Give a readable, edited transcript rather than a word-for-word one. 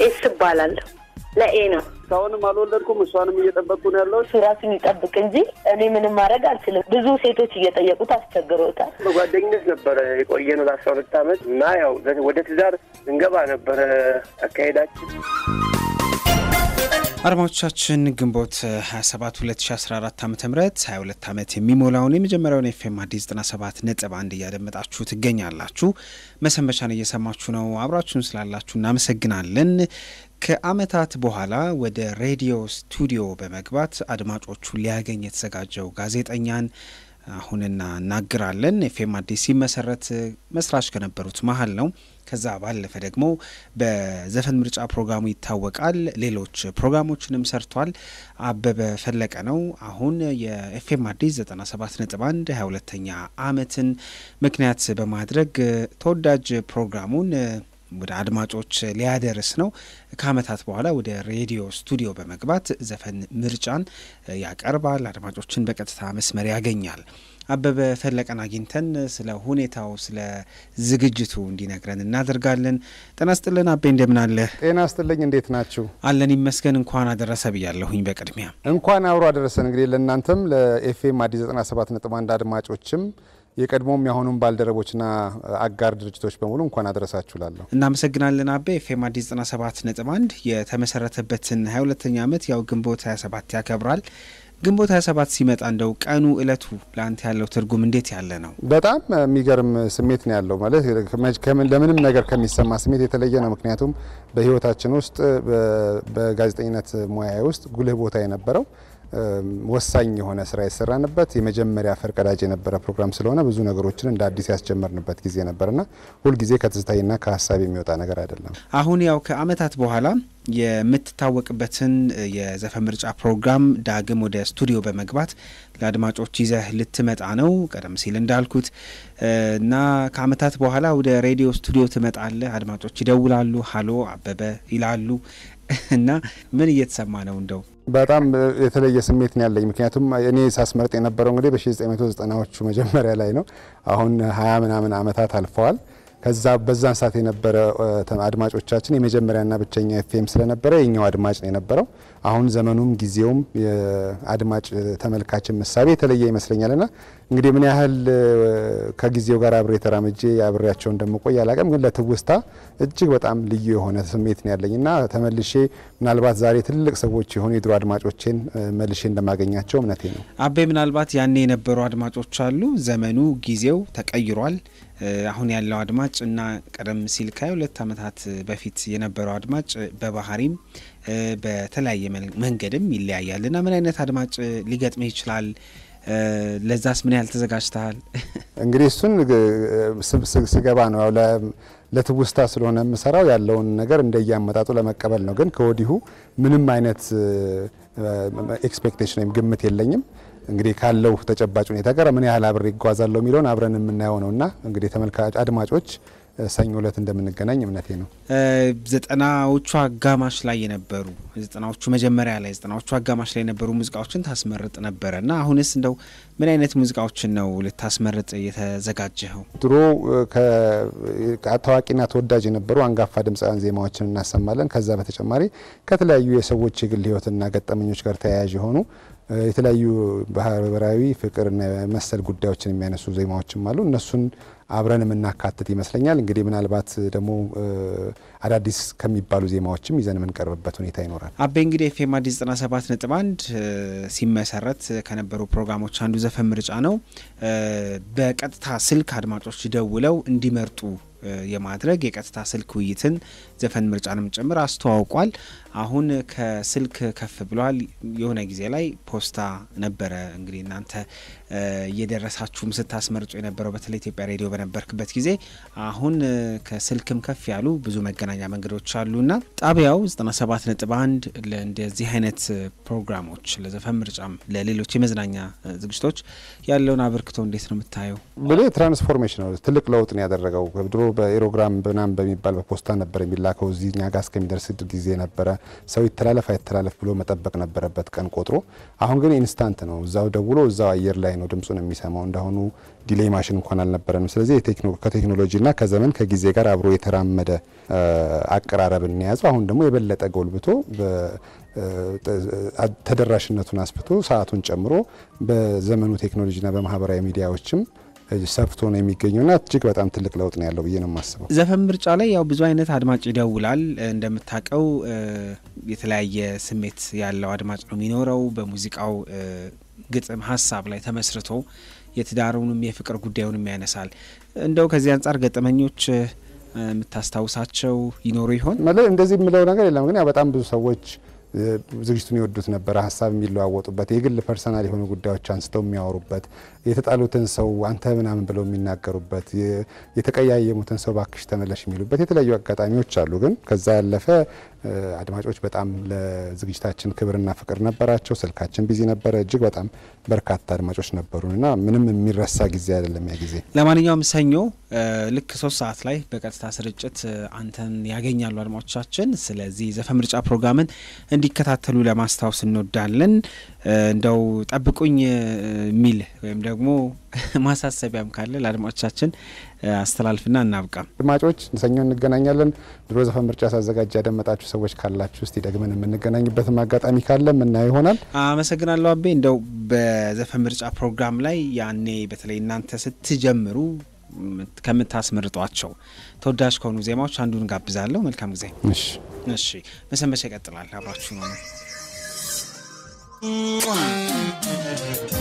ይስባላል ለኤ ነው ታውን ማልወለድኩም እሷንም እየጠበቅኩ ነው ያለው ራሱን ይጠብቅ እንጂ እኔ ምንም ማድረግ አልችልም ብዙ ሴቶች እየጠየቁት አስቸግሮታል በጓደኝነት ነበር የቆየነው 12 አመት እና ያው ወደ ትዳር እንገባ ነበር አካሄዳችን አርማዎቻችን ግንቦት 27 2014 ዓ.ም 22 አመት የሚሞላውን የመጀመሪያውን ኤፍኤም አዲስ 97.1 እያደመጣችሁ ትገኛላችሁ መሰንበቻን እየሰማችሁ ነው አብራችሁን ስላላችሁ እናመሰግናለን ከአመታት በኋላ ወደ ሬዲዮ ስቱዲዮ በመግባት አድማጮቹ ሊያገኝ የተዘጋጀው ጋዜጠኛን አሁንና እናግራለን ኤፍኤም አዲስ ሲመሰረት መስራች ከነበሩት መሃል ነው ከዛ ባለፈ ደግሞ በዘፈን ምርጫ ፕሮግራሙ ይታወቃል ሌሎች ፕሮግራሞችንም ሰርቷል አበበ ፈለቀ ነው አሁን የኤፍኤም አዲስ 97.1 22ኛ አመትን ምክንያት በማድረግ ተወዳጅ ፕሮግራሙን ወደ አድማጮች ሊያደርስ ነው ከአመታት በኋላ ወደ ሬዲዮ ስቱዲዮ በመግባት ዘፈን ምርጫን ያቀርባል አድማጮችን በቀጥታ መስመር ያገኛል አበበ ፈለቀን አግኝተን ስለ ሁኔታው ስለ ዝግጅቱ እንዲነግረን እናደርጋለን ጤና ይስጥልን አቤ እንደምን አለ ጤና ይስጥልኝ እንዴት ናችሁ አለን ይመስገን እንኳን አደረሰ ብያለሁኝ በቅድሚያ እንኳን አብሮ አደረሰን እንግዲህ ለእናንተም ለኤፍኤም አዲስ 97.1 አድማጮችም የቀድሞም ያሁኑም ባልደረቦችና አጋር ድርጅቶች በሙሉ እንኳን አደረሳችሁላለሁ እናመሰግናለን አቤ ኤፍኤም አዲስ 97.1 የተመሰረተበትን 22ኛ አመት ያው ግንቦት 27 ያከብራል ግንቦት 27 ሲመጣ እንደው ቀኑ እለቱ ላንተ ያለው ትርጉም እንዴት ያለ ነው በጣም የሚገርም ስሜት ነው ያለው ማለት ለምንም ነገር ከሚሰማ ስሜት የተለየ ነው ምክንያቱም በህይወታችን ውስጥ በጋዜጠኝነት ሙያ ውስጥ ጉልህ ቦታ የነበረው ወሳኝ የሆነ ስራ የሰራንበት የመጀመሪያ ፈርቀዳጅ የነበረ ፕሮግራም ስለሆነ ብዙ ነገሮችን እንደ አዲስ ያስጀመርንበት ጊዜ ነበርና ሁሉ ጊዜ ከትዝታይና ከሐሳብ የሚወጣ ነገር አይደለም አሁን ያው ከአመታት በኋላ የምትታወቅበትን የዘፈን ምርጫ ፕሮግራም ዳግም ወደ ስቱዲዮ በመግባት ለአድማጮች ይዘህ ልትመጣ ነው ቀደም ሲል እንዳልኩት እና ከአመታት በኋላ ወደ ሬዲዮ ስቱዲዮ ትመጣለህ አድማጮች ይደውላሉ ሃሎ አበበ ይላሉ እና ምን እየተሰማ ነው እንደው በጣም የተለየ ስሜት ነው ያለኝ ምክንያቱም እኔ ሳስመርጥ የነበረው እንግዲህ በ1990ዎቹ መጀመሪያ ላይ ነው አሁን 20 ምናምን አመታት አልፈዋል ከዛ በዛን ሰዓት የነበረ አድማጮቻችን የመጀመሪያና ብቸኛ ኤፍኤም ስለነበረ የኛው አድማጭ ነው የነበረው አሁን ዘመኑም ጊዜውም የአድማጭ ተመልካችን መሳቤ የተለየ ይመስለኛልና እንግዲህ ምን ያህል ከጊዜው ጋር አብሬ ተራምጄ አብሬያቸው እንደምቆይ አላቀም ግን ለትውስታ እጅግ በጣም ልዩ የሆነ ስሜት ነው ያለኝና ተመልሼ ምናልባት ዛሬ ትልቅ ሰዎች የሆኑ የድሮ አድማጮችን መልሼ እንደማገኛቸው እምነቴ ነው አቤ ምናልባት ያኔ የነበሩ አድማጮች አሉ ዘመኑ ጊዜው ተቀይሯል አሁን ያለው አድማጭ እና ቀደም ሲል ከ2 አመታት በፊት የነበረው አድማጭ በባህሪም በተለያየ መንገድም ይለያያልና ምን አይነት አድማጭ ሊገጥም ይችላል ለዛስ ምን ያህል ተዘጋጅተሃል እንግዲህ እሱን ስገባ ነው ለትውስታ ስለሆነ መስራው ያለውን ነገር እንደያመጣጡ ለመቀበል ነው ግን ከወዲሁ ምንም አይነት ኤክስፔክቴሽን ወይም ግምት የለኝም እንግዲህ ካለው ተጨባጭ ሁኔታ ጋር ምን ያህል አብሬ ይጓዛለው የሚለውን አብረን የምናየው ነውና እንግዲህ ተመልካች አድማጮች ሰኞ ዕለት እንደምንገናኝ እምነቴ ነው 90ዎቹ አጋማሽ ላይ የነበሩ 90ዎቹ መጀመሪያ ላይ 90ዎቹ አጋማሽ ላይ የነበሩ ሙዚቃዎችን ታስመርጥ ነበርና አሁንስ እንደው ምን አይነት ሙዚቃዎችን ነው ልታስመርጥ የተዘጋጀኸው ድሮ ከታዋቂና ተወዳጅ የነበሩ አንጋፋ ድምጻውያን ዜማዎችን እናሰማለን ከዛ በተጨማሪ ከተለያዩ የሰዎች የግል ህይወትና ገጠመኞች ጋር ተያያዥ ሆኑ የተለያዩ ባህራዊ ፍቅርና መሰል ጉዳዮችን የሚያነሱ ዜማዎችም አሉ እነሱን አብረን የምናካትት ይመስለኛል እንግዲህ ምናልባት ደግሞ አዳዲስ ከሚባሉ ዜማዎችም ይዘን የምንቀርብበት ሁኔታ ይኖራል አቤ እንግዲህ ኤፍኤም አዲስ 97.1 ሲመሰረት ከነበሩ ፕሮግራሞች አንዱ ዘፈን ምርጫ ነው በቀጥታ ስልክ አድማጮች ደውለው እንዲመርጡ የማድረግ የቀጥታ ስልክ ውይይትን ዘፈን ምርጫንም ጭምር አስተዋውቋል አሁን ከስልክ ከፍ ብሏል የሆነ ጊዜ ላይ ፖስታ ነበረ እንግዲህ እናንተ እየደረሳችሁም ስታስመርጡ የነበረው በተለይ ኢትዮጵያ ሬዲዮ በነበርክበት ጊዜ አሁን ከስልክም ከፍ ያሉ ብዙ መገናኛ መንገዶች አሉና ጣቢያው 97.1 ለእንደዚህ አይነት ፕሮግራሞች ለዘፈን ምርጫም ለሌሎች የመዝናኛ ዝግጅቶች ያለውን አበርክቶ እንዴት ነው የምታየው በሌላ ትራንስፎርሜሽን ነው ትልቅ ለውጥ ነው ያደረገው ድሮ በኤሮግራም በናም በሚባል በፖስታ ነበር የሚላከው የሚላከው እዚህኛ ጋር እስከሚደርስ ጊዜ ነበረ። ሰው ይተላለፍ አይተላለፍ ብሎ መጠበቅ ነበረበት ቀን ቆጥሮ። አሁን ግን ኢንስታንት ነው። እዛው ደውሎ እዛው አየር ላይ ነው ድምጹን የሚሰማው። እንዳሁኑ ዲሌይ ማሽን እንኳን አልነበረንም። ስለዚህ ከቴክኖሎጂና ከዘመን ከጊዜ ጋር አብሮ የተራመደ አቀራረብን ያዘው። አሁን ደግሞ የበለጠ ጎልብቶ ተደራሽነቱን አስፍቶ ሰዓቱን ጨምሮ በዘመኑ ቴክኖሎጂና በማህበራዊ ሚዲያዎችም ሰፍቶ ነው የሚገኘውና እጅግ በጣም ትልቅ ለውጥ ነው ያለው ብዬ ነው የማስበው። ዘፈን ምርጫ ላይ ያው ብዙ አይነት አድማጭ ይደውላል። እንደምታውቀው የተለያየ ስሜት ያለው አድማጭ ነው የሚኖረው። በሙዚቃው ግጥም ሀሳብ ላይ ተመስርቶ የትዳሩንም የፍቅር ጉዳዩንም ያነሳል። እንደው ከዚህ አንጻር ገጠመኞች የምታስታውሳቸው ይኖሩ ይሆን? እንደዚህ የምለው ነገር የለም፣ ግን ያው በጣም ብዙ ሰዎች ዝግጅቱን ይወዱት ነበር። ሀሳብ የሚለዋወጡበት፣ የግል ፐርሰናል የሆኑ ጉዳዮች አንስተው የሚያወሩበት፣ የተጣሉትን ሰው አንተ ምናምን ብለው የሚናገሩበት፣ የተቀያየሙትን ሰው ባክሽ ተመለሽ የሚሉበት የተለያዩ አጋጣሚዎች አሉ። ግን ከዛ ያለፈ አድማጮች በጣም ለዝግጅታችን ክብርና ፍቅር ነበራቸው። ስልካችን ቢዚ ነበረ። እጅግ በጣም በርካታ አድማጮች ነበሩና ምንም የሚረሳ ጊዜ አይደለም ያ ጊዜ። ለማንኛውም ሰኞ ልክ 3 ሰዓት ላይ በቀጥታ ስርጭት አንተን ያገኛሉ አድማጮቻችን። ስለዚህ ዘፈን ምርጫ ፕሮግራምን እንዲከታተሉ ለማስታወስ እንወዳለን። እንደው ጠብቁኝ ሚል ወይም ደግሞ ማሳሰቢያም ካለ ለአድማጮቻችን አስተላልፍና እናብቃ። አድማጮች ሰኞ እንገናኛለን። ድሮ ዘፈን ምርጫ ሳዘጋጅ ያደመጣችሁ ሰዎች ካላችሁ እስቲ ደግመን የምንገናኝበት አጋጣሚ ካለ ምናይ ይሆናል። አመሰግናለሁ አቤ። እንደው በዘፈን ምርጫ ፕሮግራም ላይ ያኔ በተለይ እናንተ ስትጀምሩ ከምታስመርጧቸው ተወዳጅ ከሆኑ ዜማዎች አንዱን ጋብዛለሁ። መልካም ጊዜ። እሺ መሰንበቻ ይቀጥላል። አብራችሁ ነው